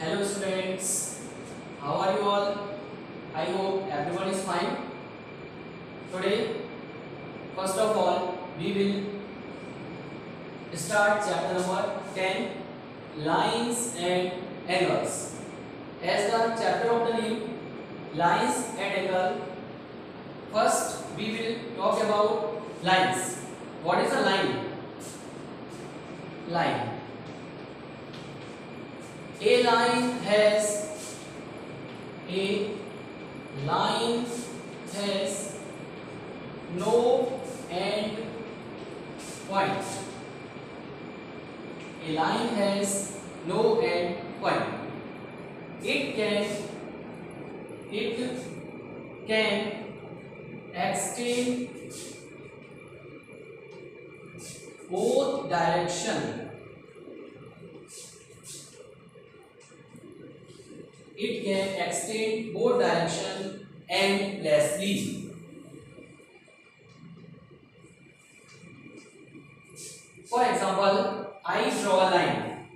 Hello students, how are you all? I hope everyone is fine. Today, first of all, we will start chapter number 10, Lines and Angles. As the chapter of the name, Lines and Angle, first we will talk about lines. What is a line? Line. A line has no end point. A line has no end point. It can extend both direction. It can extend both direction endlessly. For example, I draw a line.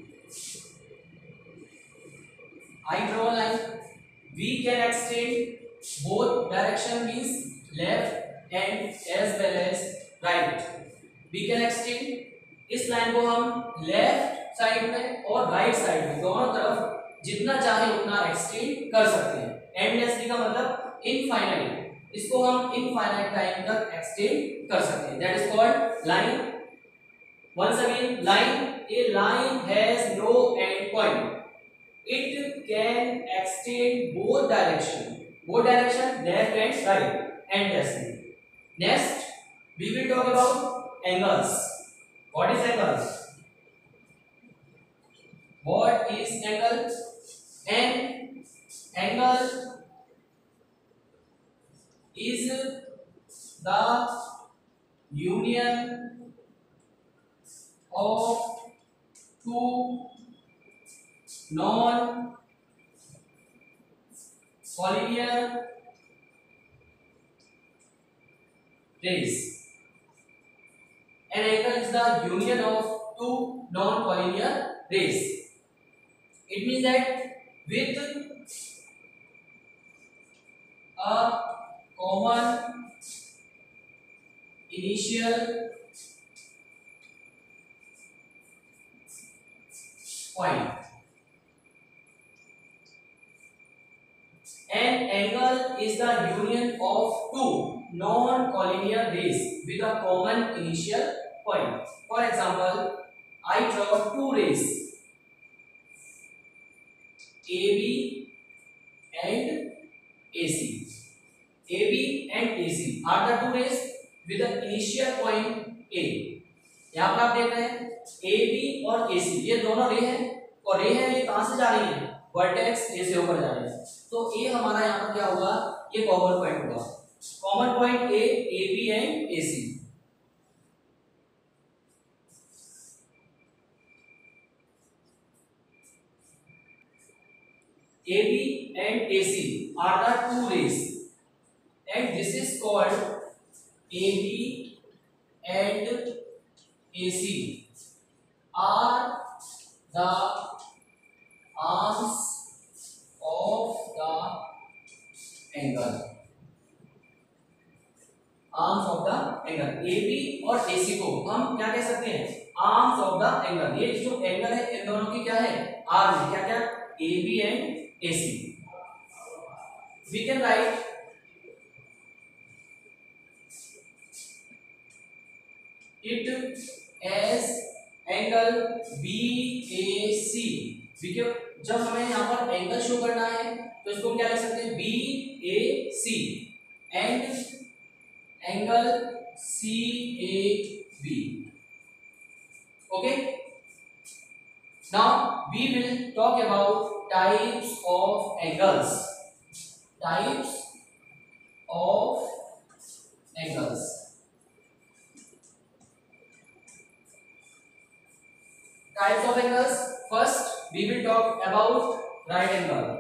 We can extend both direction means left and as well as right. We can extend इस line को हम left side में और right side में दोनों तरफ जितना चाहे उतना एक्सटेंड कर सकते हैं। एंडलेसली का मतलब इनफाइनाइट, इसको हम इनफाइनाइट टाइम तक एक्सटेंड कर सकते हैं। That is called line. Once again, a line has no end point. It can extend both direction left and right endlessly. Next, we will talk about angles. What is angles? What is angle? An angle is the union of two non-collinear rays. An angle is the union of two non-collinear rays. It means that with a common initial point, an angle is the union of two non-collinear rays with a common initial point. For example, I draw two rays, AB and AC. AB and AC are the two rays with the initial point A. यहाँ पर आप देख रहे हैं AB और AC ये दोनों रे हैं, और रे है ये कहाँ से जा रही है? वर्टेक्स A से होकर जा रही है। तो A हमारा यहाँ पर क्या होगा? ये कॉमन पॉइंट होगा। Common point A, AB and AC। AB and AC are the two rays, and this is called AB and AC are the arms of the angle. Arms of the angle, AB और AC को हम क्या कह सकते हैं? Arms of the angle. ये जो angle है इन दोनों की क्या है? आर्म है। क्या क्या? AB and AC. We can write it as angle BAC. जब हमें यहाँ पर एंगल शो करना है तो इसको हम क्या लिख सकते हैं? BAC and angle CAB. Okay. Now we will talk about types of angles. Types of angles. Types of angles. First, we will talk about right angle.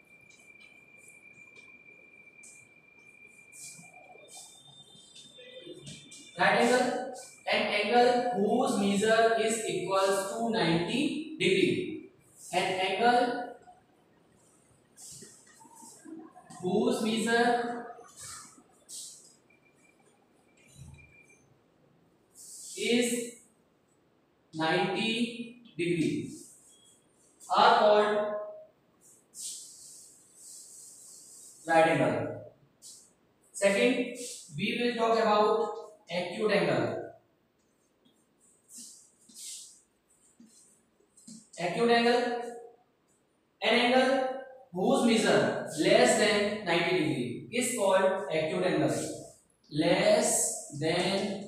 Right angle, an angle whose measure is equals to 90 degree. An angle whose measure is 90 degrees are called right angle. Second, we will talk about acute angle. Acute angle, an angle whose measure less than 90 degree is called acute angle. Less than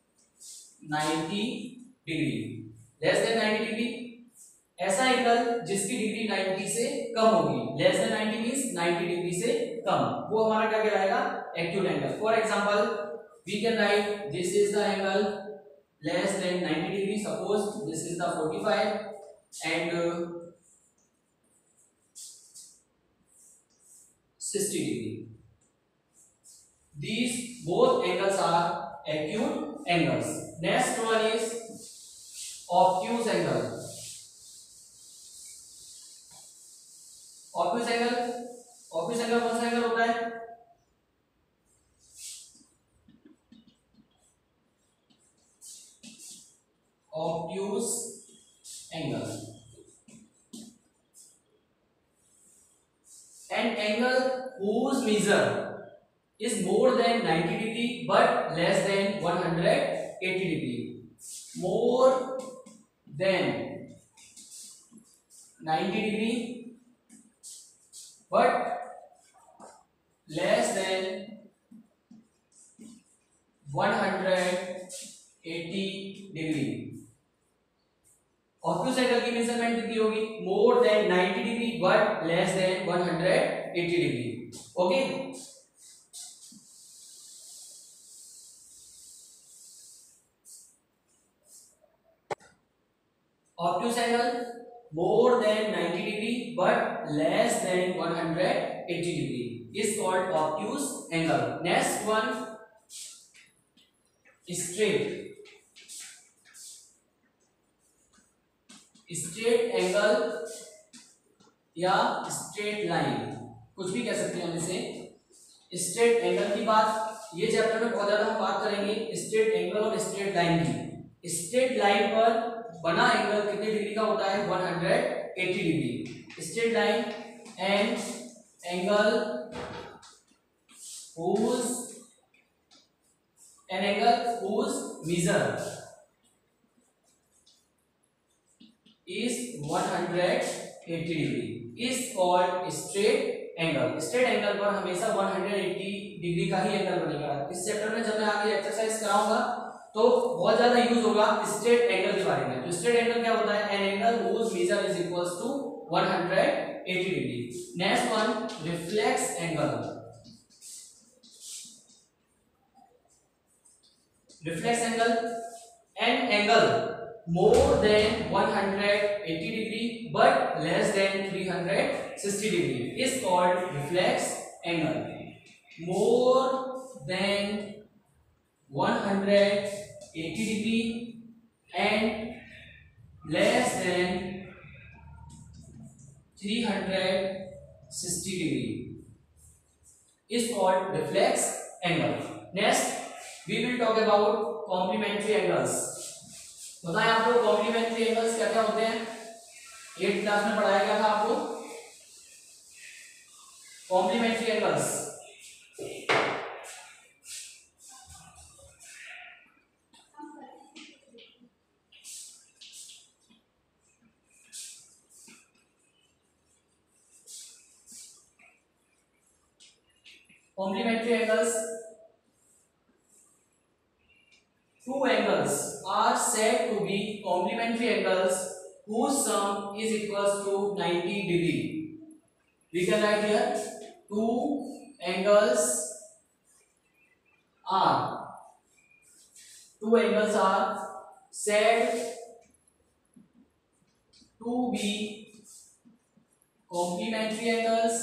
90 degree. Less than 90 degree ऐसा angle जिसकी degree 90 से कम होगी. Less than 90 means 90 degree से कम, वो हमारा क्या कहलाएगा? Acute angle. For example we can write this is the angle less than 90 degree. Suppose this is the 45 and 60 degree. These both angles are acute angles. Next one is obtuse angle. Obtuse angle, obtuse angle कौन सा angle होता है? Obtuse angle, an angle whose measure is more than 90 degree but less than 180 degree. More than 90 degree but less than 180 degree. Obtuse angle की measurement कितनी होगी? More than 90 degree but less than 180 degree. Okay, obtuse angle more than 90 degree but less than 180 degree is called obtuse angle. Next one, straight. Straight angle या straight line, कुछ भी कह सकते हैं हम इसे. स्ट्रेट एंगल की बात ये चैप्टर में बहुत ज्यादा हम बात करेंगे. स्ट्रेट एंगल और स्ट्रेट लाइन की. स्ट्रेट लाइन पर बना एंगल कितने डिग्री का होता है? 180 degree. Straight line and angle whose measure is 180 degree is called straight angle. Straight angle पर हमेशा 180 डिग्री का ही एंगल बनेगा. इस चैप्टर में जब मैं आगे एक्सरसाइज कराऊंगा तो बहुत ज्यादा यूज होगा स्ट्रेट एंगल के बारे में. तो स्ट्रेट एंगल क्या होता है? An angle whose measure is equals to 180 degree. Next one, reflex angle. Reflex angle, an angle more than 180 degree but less than 360 degree is called reflex angle. More than 180 degree and less than 360 degree is called reflex angle. Next we will talk about complementary angles. बताएं आपको complementary angles क्या क्या होते हैं? 8th class में पढ़ाया गया था आपको complementary angles. Complementary angles, two angles are said to be complementary angles whose sum is equals to 90 degree. We can write here two angles are said to be complementary angles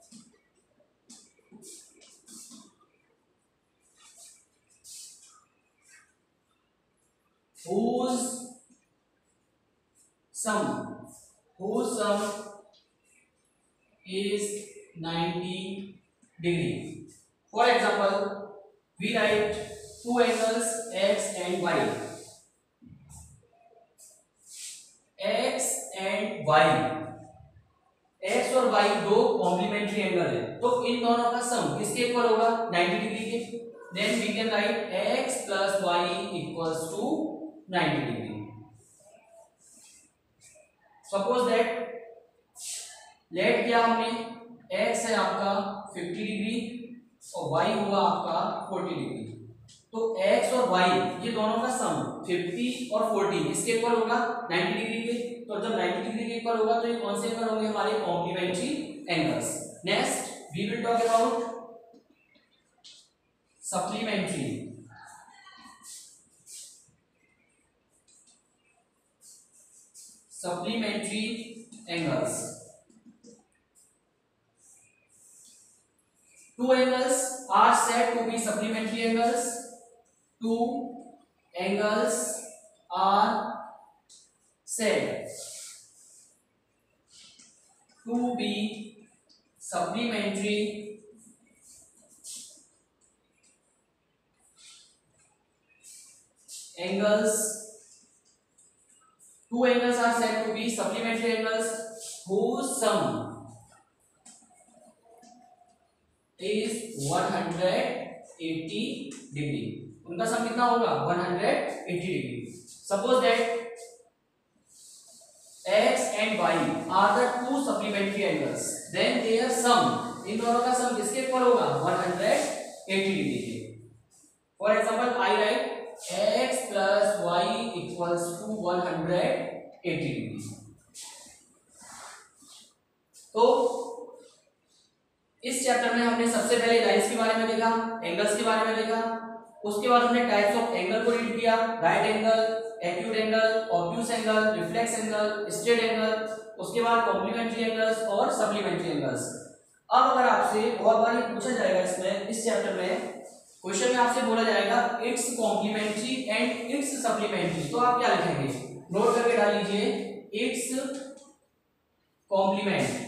whose sum is 90 degree. For example, we write two angles x and y. x and y, x और y दो complementary angle है, तो इन दोनों का sum किसके equal होगा? 90 degree के. Then we can write x plus y equals to 90 degree. Suppose that let किया हमने x है आपका 50 डिग्री और y हुआ आपका 40 डिग्री. तो x और y ये दोनों का सम 50 और 40 किसके इक्वल होगा? 90 डिग्री के. तो जब 90 डिग्री के इक्वल होगा तो ये कौन से एंगल होंगे? हमारे complementary angles. Next we will talk about supplementary. Supplementary angles. Two angles are said to be supplementary angles. Two angles are said to be supplementary angles. Two angles are said to be supplementary angles whose sum is 180 degree. उनका sum कितना होगा? 180 degree. Suppose that x and y are the two supplementary angles, then their sum, इन दोनों का sum किसके equal होगा? 180 degree के. For example I write x plus y equals to 180 degree. तो इस चैप्टर में हमने सबसे पहले लाइंस के बारे में देखा, एंगल्स के बारे में देखा. उसके बाद हमने टाइप्स ऑफ एंगल को रीड किया. Right angle, acute angle, obtuse angle, reflex angle, straight angle. उसके बाद कॉम्प्लीमेंट्री एंगल्स और सप्लीमेंट्री एंगल्स. अब अगर आपसे बहुत बार ये पूछा जाएगा इसमें, इस चैप्टर में क्वेश्चन में आपसे बोला जाएगा it's complementary and it's supplementary, तो आप क्या लिखेंगे? नोट करके डाल लीजिए इट्स कॉम्प्लीमेंट.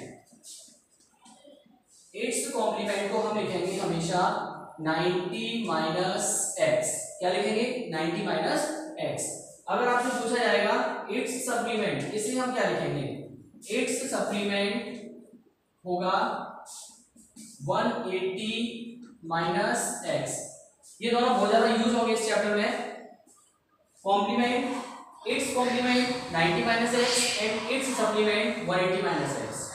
इट्स कॉम्प्लीमेंट को हम लिखेंगे हमेशा 90 माइनस एक्स. क्या लिखेंगे? 90 माइनस एक्स. अगर आपसे पूछा जाएगा इट्स सप्लीमेंट, इसलिए हम क्या लिखेंगे? इट्स सप्लीमेंट होगा 180 माइनस एक्स. ये दोनों बहुत ज्यादा यूज होंगे इस चैप्टर में. Complement, it's complement 90 minus x and it's supplement 180 minus x.